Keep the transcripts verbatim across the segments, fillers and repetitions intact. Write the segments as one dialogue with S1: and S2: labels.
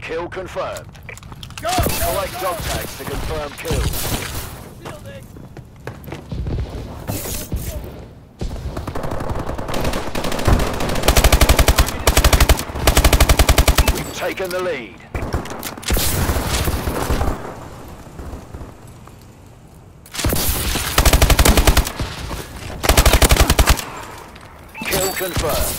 S1: Kill confirmed.
S2: Go!
S1: Collect dog tags to confirm kills. We've taken the lead. Kill confirmed.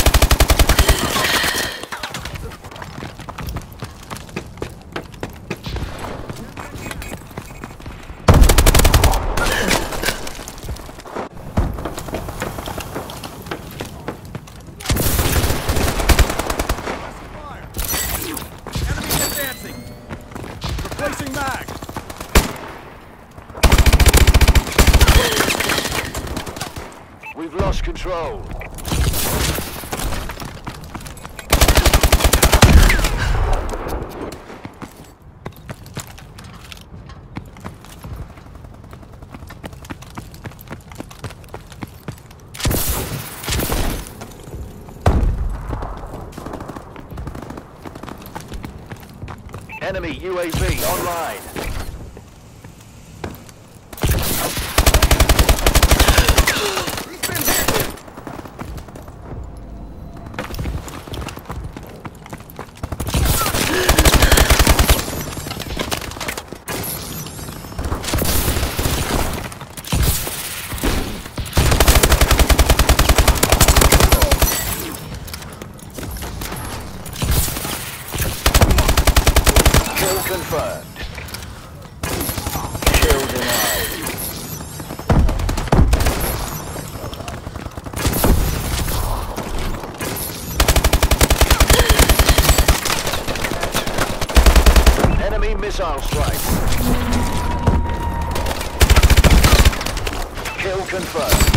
S2: Replacing mag!
S1: We've lost control. Enemy U A V online. Kill confirmed. Kill denied. Enemy missile strike. Kill confirmed.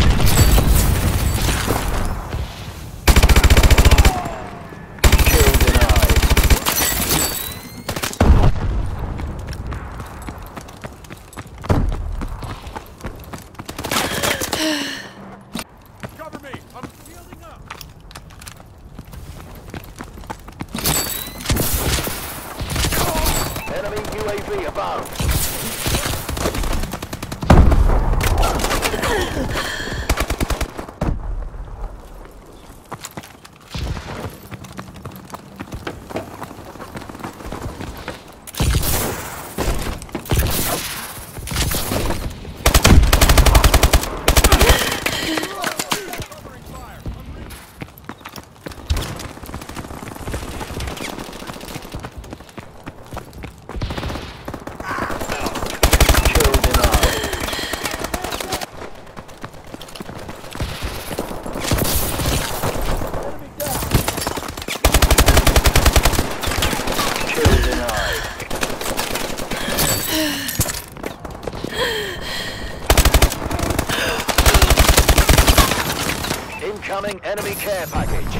S1: Kill denied.
S2: Cover me! I'm healing up!
S1: Enemy U A V above.
S2: Covering fire!
S1: Kill denied. Kill denied. Incoming enemy care package.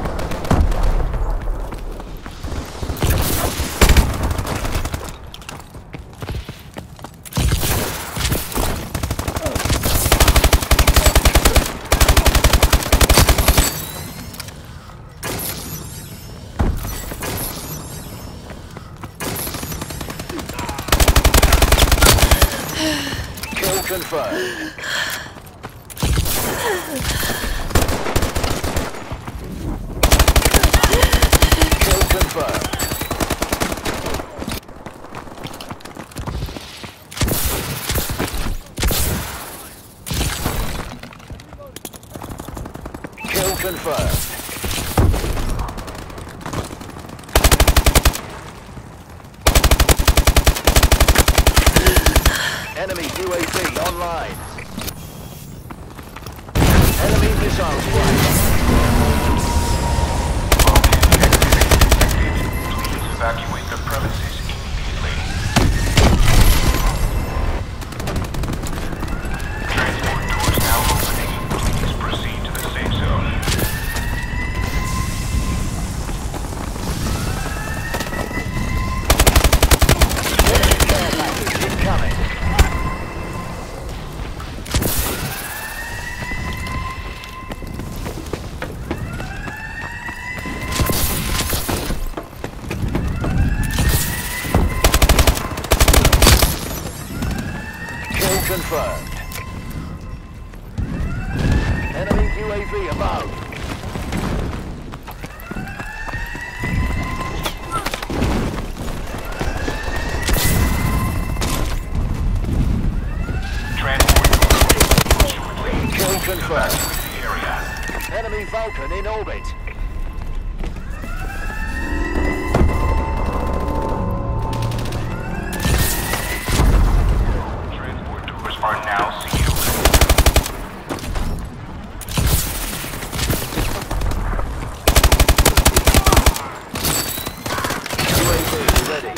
S1: Kill confirmed. Kill confirmed. Kill confirmed. Enemy U A V online. Enemy missile strike.
S3: Please evacuate the premises immediately. Transport doors now opening. Please proceed to the safe zone.
S1: Enemy care package incoming. confirmed. Enemy U A V above. Kill confirmed. Enemy Vulcan in orbit.
S3: Transport doors are now sealed.
S1: U A V ready.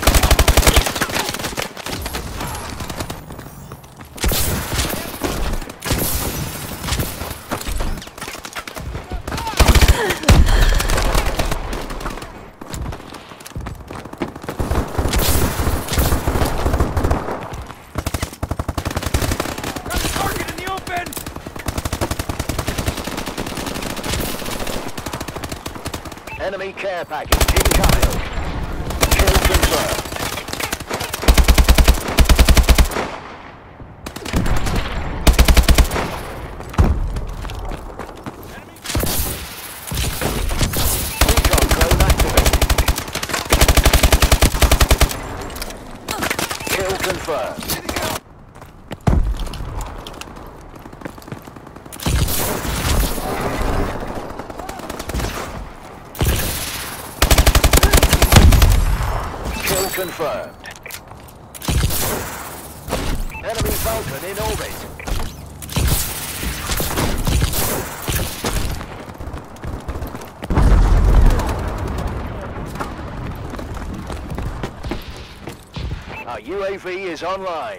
S2: Got a target in the open!
S1: Enemy care package incoming. Kill confirmed. Recon drone activated. Kill confirmed. Kill confirmed. Enemy Vulcan in orbit. Our U A V is online.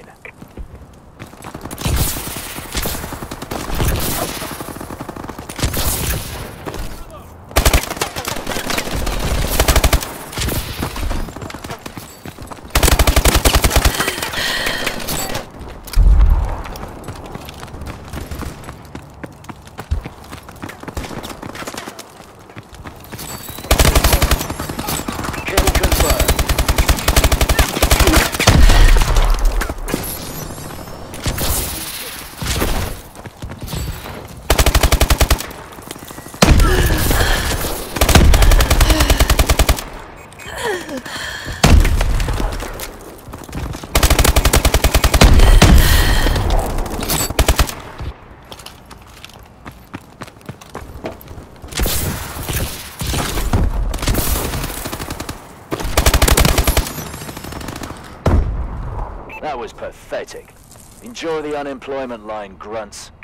S1: Kill confirmed. That was pathetic. Enjoy the unemployment line, grunts.